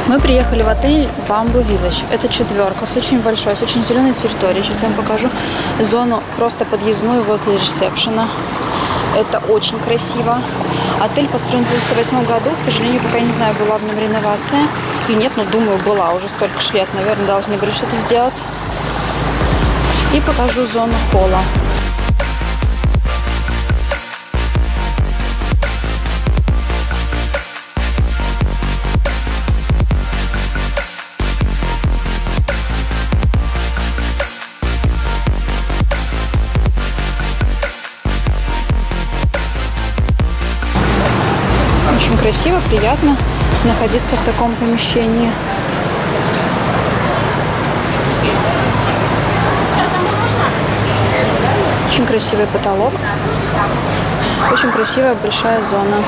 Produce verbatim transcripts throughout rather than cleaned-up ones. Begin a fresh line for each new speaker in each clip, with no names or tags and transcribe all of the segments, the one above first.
Мы приехали в отель Bamboo Village. Это четверка, с очень большой, с очень зеленой территорией. Сейчас я вам покажу зону просто подъездную возле ресепшена. Это очень красиво. Отель построен в девяносто восьмом году. К сожалению, пока не знаю, была в нем реновация. И нет, но думаю, была. Уже столько ж лет, наверное, должны были что-то сделать. И покажу зону холла. Очень красиво, приятно находиться в таком помещении. Очень красивый потолок. Очень красивая большая зона.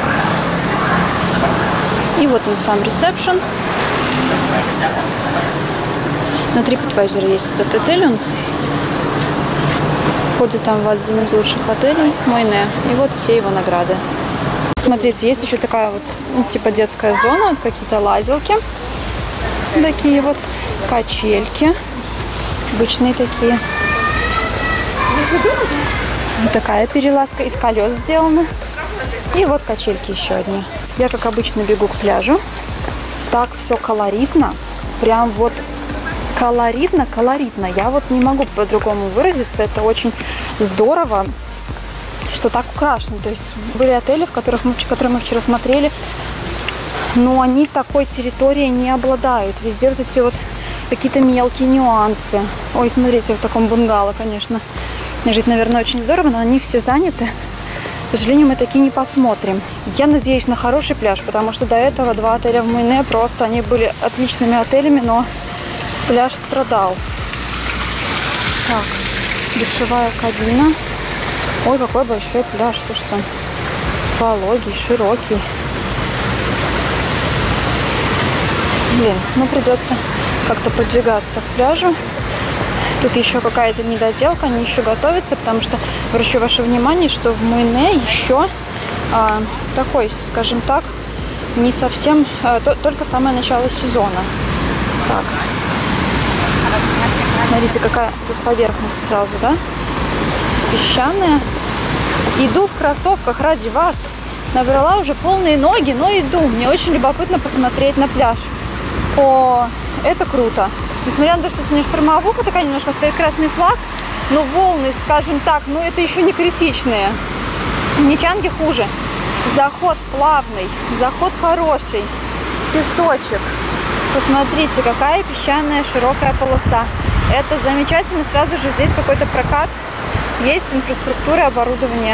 И вот он сам ресепшн. На TripAdvisor есть этот отель. Он входит там в один из лучших отелей. Мойне. И вот все его награды. Смотрите, есть еще такая вот, ну, типа детская зона, вот какие-то лазилки, такие вот качельки, обычные такие. Вот такая перелазка из колес сделана. И вот качельки еще одни. Я, как обычно, бегу к пляжу. Так все колоритно, прям вот колоритно, колоритно. Я вот не могу по-другому выразиться, это очень здорово, что так украшено. То есть были отели, в которых мы, которые мы вчера смотрели, но они такой территорией не обладают. Везде вот эти вот какие-то мелкие нюансы. Ой, смотрите, в таком бунгало, конечно, жить, наверное, очень здорово, но они все заняты. К сожалению, мы такие не посмотрим. Я надеюсь на хороший пляж, потому что до этого два отеля в Мойне просто, они были отличными отелями, но пляж страдал. Так, душевая кабина. Ой, какой большой пляж, слушайте, пологий, широкий. Блин, ну придется как-то продвигаться к пляжу. Тут еще какая-то недоделка, они еще готовятся, потому что обращу ваше внимание, что в Мойне еще а, такой, скажем так, не совсем, а, то, только самое начало сезона. Так, смотрите, какая тут поверхность сразу, да? Песчаная. Иду в кроссовках ради вас. Набрала уже полные ноги, но иду. Мне очень любопытно посмотреть на пляж. О, это круто. Несмотря на то, что сегодня штормовуха, такая немножко стоит красный флаг, но волны, скажем так, ну это еще не критичные. В Нячанге хуже. Заход плавный, заход хороший. Песочек. Посмотрите, какая песчаная широкая полоса. Это замечательно. Сразу же здесь какой-то прокат. Есть инфраструктура, оборудование.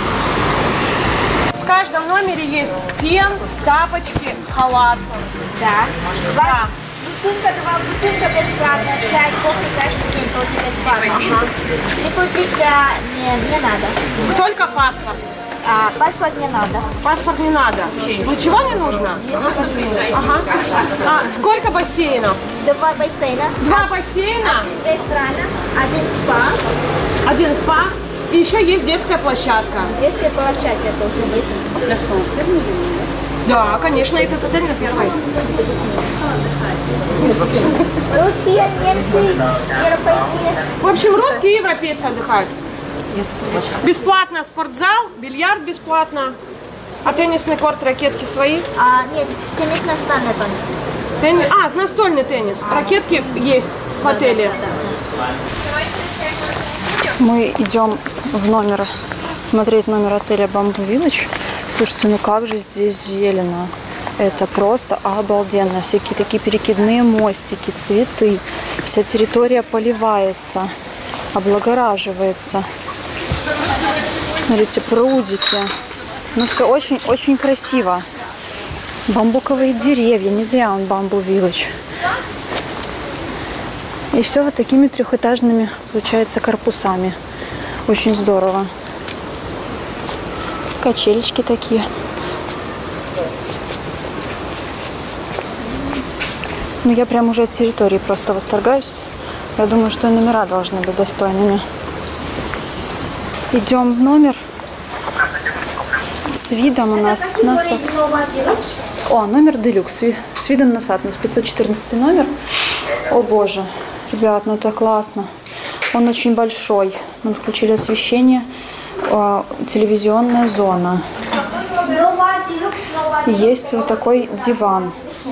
В каждом номере есть фен, тапочки, халат.
Да.
Да.
Бутылка, два бутылка бесплатно, чай, кофе, каждый день только бесплатно. Ага. Депозит не, не надо.
Только паспорт.
А, паспорт не надо.
Паспорт не надо. Ничего не нужно? Ага. А, сколько бассейнов?
Два бассейна.
Два бассейна.
Ресторана, один спа.
Один спа. И еще есть детская площадка.
Детская площадка тоже есть.
Для что? Да, конечно, этот отель на первой.
Русские, немцы, европейские.
В общем, русские и европейцы отдыхают. Бесплатно спортзал, бильярд бесплатно. А теннисный корт, ракетки свои?
А, нет, теннис настольный только.
Теннис, а, настольный теннис. Ракетки есть в отеле.
Мы идем в номер, смотреть номер отеля Bamboo Village. Слушайте, ну как же здесь зелено. Это просто обалденно. Всякие такие перекидные мостики, цветы. Вся территория поливается, облагораживается. Смотрите, прудики. Ну все очень-очень красиво. Бамбуковые деревья. Не зря он Bamboo Village. И все вот такими трехэтажными, получается, корпусами. Очень здорово. Качелечки такие. Ну, я прям уже от территории просто восторгаюсь. Я думаю, что номера должны быть достойными. Идем в номер. С видом у нас на сад. О, номер делюкс. С видом на сад. У нас пятьсот четырнадцатый номер. О боже, ребят, ну это классно. Он очень большой. Мы включили освещение. О, телевизионная зона. Есть вот такой диван.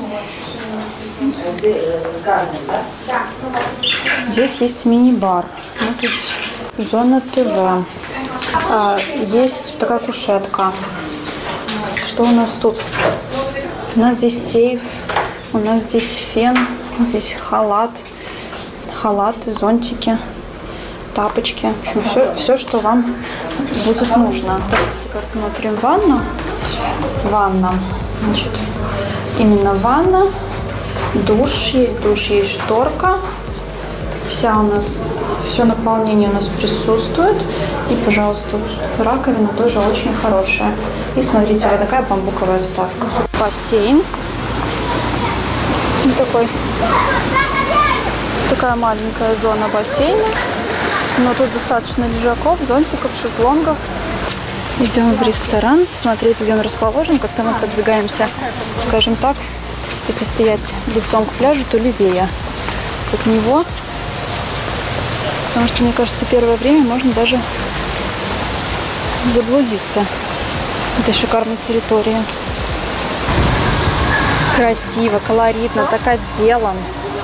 Здесь есть мини-бар. Ну, тут зона ТВ. А, есть такая кушетка. Что у нас тут? У нас здесь сейф. У нас здесь фен. Здесь халат. Халаты, зонтики, тапочки. В общем, все, все, что вам будет нужно. Давайте посмотрим ванну. Ванна. Значит, именно ванна. Душ есть, душ есть, шторка. Вся у нас, все наполнение у нас присутствует. И, пожалуйста, раковина тоже очень хорошая. И смотрите, вот такая бамбуковая вставка. Бассейн. Вот такой. Такая маленькая зона бассейна. Но тут достаточно лежаков, зонтиков, шезлонгов. Идем в ресторан, смотреть, где он расположен. Как-то мы подвигаемся, скажем так, если стоять лицом к пляжу, то левее от него. Потому что, мне кажется, первое время можно даже заблудиться в этой шикарной территории. Красиво, колоритно, так отделан.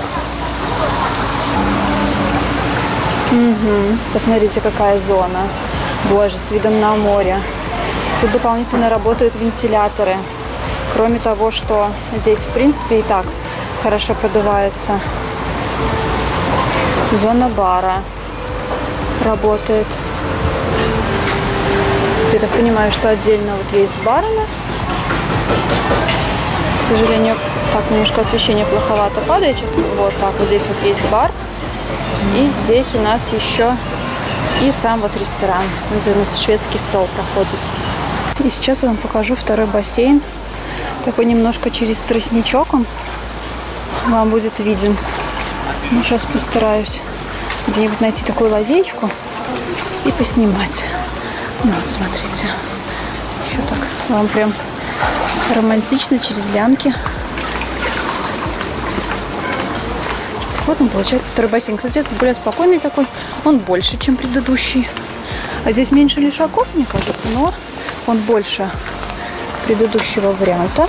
Угу. Посмотрите, какая зона. Боже, с видом на море. Тут дополнительно работают вентиляторы. Кроме того, что здесь, в принципе, и так хорошо продувается. Зона бара работает. Я так понимаю, что отдельно вот есть бар у нас. К сожалению, так немножко освещение плоховато падает. Сейчас вот так вот здесь вот есть бар. И здесь у нас еще и сам вот ресторан, где у нас шведский стол проходит. И сейчас я вам покажу второй бассейн. Такой немножко через тростничок он вам будет виден. Ну, сейчас постараюсь где-нибудь найти такую лазеечку и поснимать. Ну, вот, смотрите. Еще так вам прям романтично через лянки. Вот он, получается, второй бассейн. Кстати, этот более спокойный такой. Он больше, чем предыдущий. А здесь меньше лишаков, мне кажется, но он больше предыдущего варианта.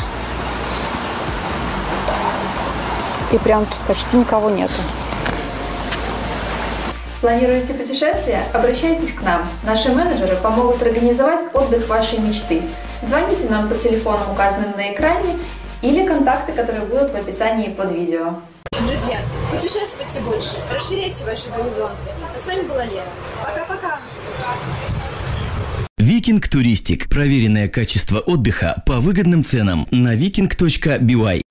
И прям тут почти никого нету.
Планируете путешествие? Обращайтесь к нам. Наши менеджеры помогут организовать отдых вашей мечты. Звоните нам по телефонам, указанным на экране, или контакты, которые будут в описании под видео.
Друзья, путешествуйте больше, расширяйте ваши горизонты. А с вами была Лера. Пока-пока!
Викинг Туристик. Проверенное качество отдыха по выгодным ценам на викинг точка би вай.